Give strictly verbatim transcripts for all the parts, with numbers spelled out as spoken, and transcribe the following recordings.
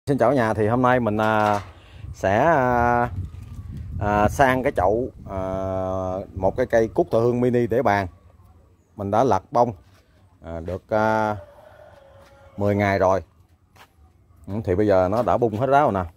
Xin chào nhà, thì hôm nay mình à, sẽ à, à, sang cái chậu à, một cái cây cúc thọ hương mini để bàn. Mình đã lặt bông à, được à, mười ngày rồi. Ừ, thì bây giờ nó đã bung hết ráo rồi nè.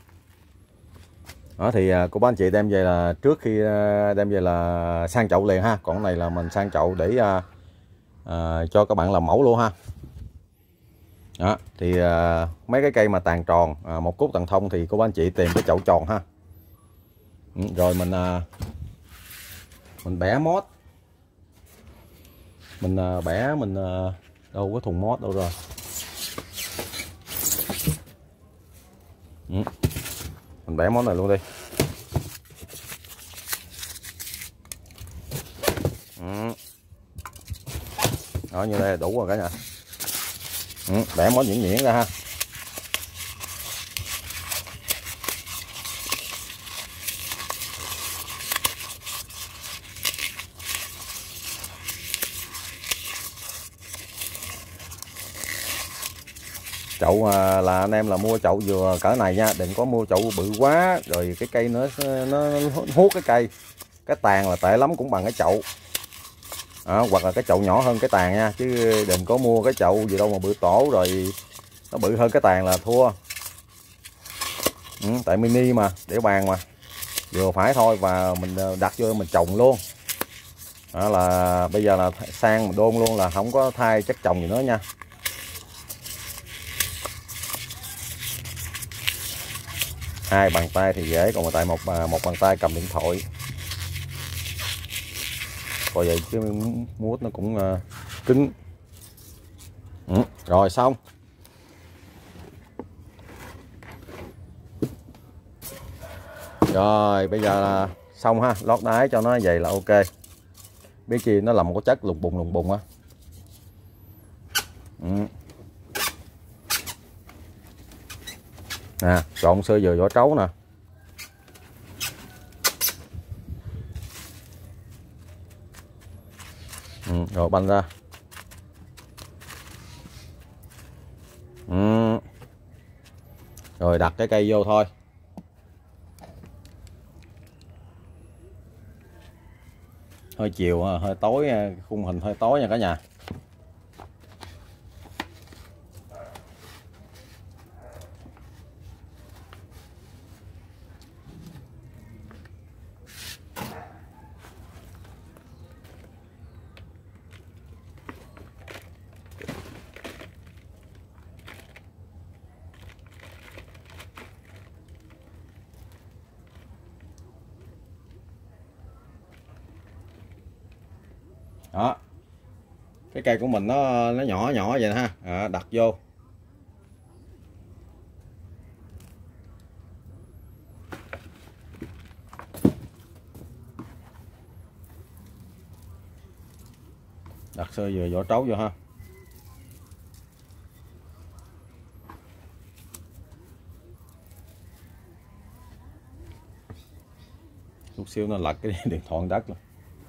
Đó thì à, cô bác anh chị đem về là trước khi à, đem về là sang chậu liền ha. Còn cái này là mình sang chậu để à, à, cho các bạn làm mẫu luôn ha. Đó, thì à, mấy cái cây mà tàn tròn à, một cúc tàn thông thì cô bác anh chị tìm cái chậu tròn ha. Ừ, rồi mình à, mình bẻ mót, mình à, bẻ mình à, đâu có thùng mót đâu rồi. Ừ, mình bẻ món này luôn đi. Ừ. Đó, như đây là đủ rồi cả nhà. Ừ, bẻ món nhuyễn nhuyễn ra ha. Chậu à, là anh em là mua chậu vừa cỡ này nha, đừng có mua chậu bự quá rồi cái cây nó nó hút cái cây, cái tàn là tệ lắm cũng bằng cái chậu. Đó, hoặc là cái chậu nhỏ hơn cái tàn nha, chứ đừng có mua cái chậu gì đâu mà bự tổ rồi nó bự hơn cái tàn là thua. Ừ, tại mini mà để bàn mà vừa phải thôi, và mình đặt vô mình trồng luôn. Đó là bây giờ là sang mình đôn luôn, là không có thay chất trồng gì nữa nha. Hai bàn tay thì dễ, còn tại một một bàn tay cầm điện thoại coi vậy chứ mút nó cũng uh, cứng. Ừ, rồi xong. Rồi bây giờ là xong ha, lót đáy cho nó vậy là ok. Biết chi nó là một cái chất lùng bùng lùng bùng á. Ừ. Nè, trộn sơ dừa vỏ trấu nè. Ừ, rồi banh ra. Ừ. Rồi đặt cái cây vô thôi. Hơi chiều, hơi tối, khung hình hơi tối nha cả nhà. Đó, cái cây của mình nó nó nhỏ nhỏ vậy ha. À, đặt vô. Đặt sơ dừa vỏ trấu vô ha. Chút xíu nó lật cái điện thoại đất luôn.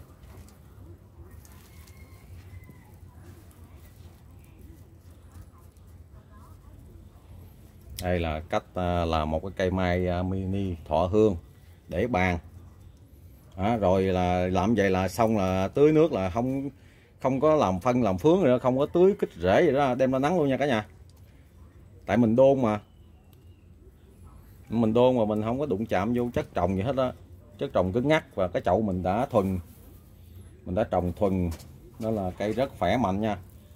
Đây là cách làm một cái cây mai mini thọ hương để bàn. Đó, rồi là làm vậy là xong, là tưới nước là không không có làm phân làm phướng nữa, không có tưới kích rễ gì đó, đem ra nắng luôn nha cả nhà. Tại mình đôn mà mình đôn mà mình không có đụng chạm vô chất trồng gì hết á, chất trồng cứng ngắc, và cái chậu mình đã thuần, mình đã trồng thuần, đó là cây rất khỏe mạnh nha.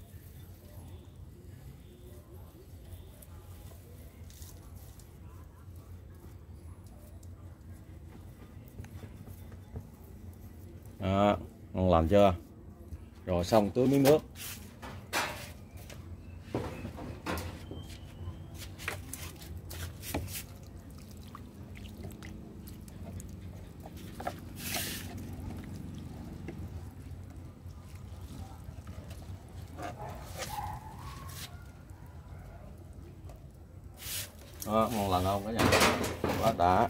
Đó, ngon lành chưa? Rồi xong tưới miếng nước. Đó, ngon lành không cả nhà? Quá đã.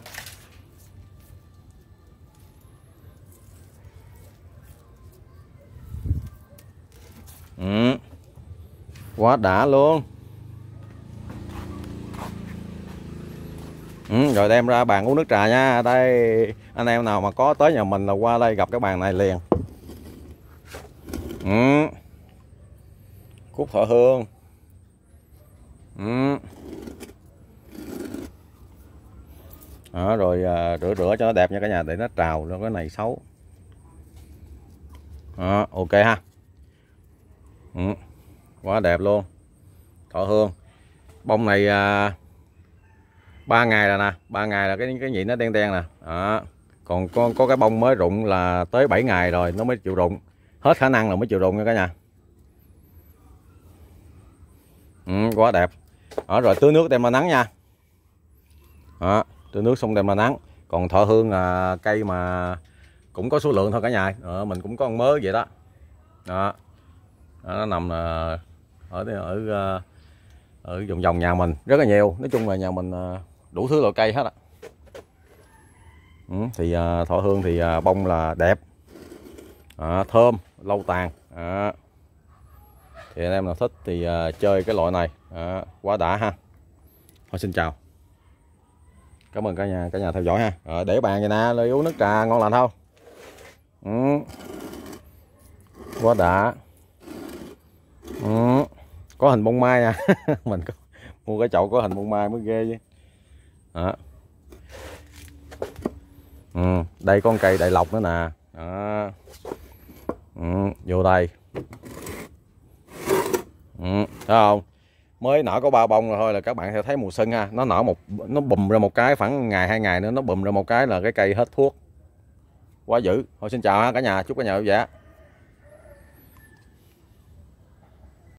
Ừ, quá đã luôn. Ừ, rồi đem ra bàn uống nước trà nha. Đây anh em nào mà có tới nhà mình là qua đây gặp cái bàn này liền. Ừ. Cúc thọ hương. Ừ. Đó, rồi à, rửa rửa cho nó đẹp nha cả nhà, để nó trào nó cái này xấu. Đó, ok ha. Ừ. Quá đẹp luôn. Thọ hương bông này à, ba ngày rồi nè, ba ngày là cái cái nhị nó đen đen nè. Đó. Còn có có cái bông mới rụng là tới bảy ngày rồi nó mới chịu rụng, hết khả năng là mới chịu rụng nha cả nhà. Ừ, quá đẹp. Đó, rồi tưới nước đem ra nắng nha. Đó, tưới nước xong đem ra nắng. Còn thọ hương là cây mà cũng có số lượng thôi cả nhà. Ờ, mình cũng có con mớ vậy đó. Đó. Đó, nó nằm ở ở ở vòng vòng nhà mình rất là nhiều. Nói chung là nhà mình đủ thứ loại cây hết á. Ừ, thì thọ hương thì bông là đẹp, à, thơm, lâu tàn. À, thì anh em nào thích thì chơi cái loại này, à, quá đã ha. Thôi xin chào, cảm ơn cả nhà cả nhà theo dõi ha. À, để bàn vậy nè, lấy uống nước trà ngon lành không. Ừ. Quá đã. Ừ. Có hình bông mai nha. Mình có mua cái chậu có hình bông mai mới ghê chứ. Đó. Ừ. Đây con cây đại lộc nữa nè. Đó. Ừ. Vô đây. Ừ. Thấy không, mới nở có ba bông rồi thôi là các bạn sẽ thấy mùa xuân ha. Nó nở một, nó bùm ra một cái, khoảng ngày hai ngày nữa nó bùm ra một cái là cái cây hết thuốc. Quá dữ. Thôi xin chào ha cả nhà, chúc cả nhà vui vẻ.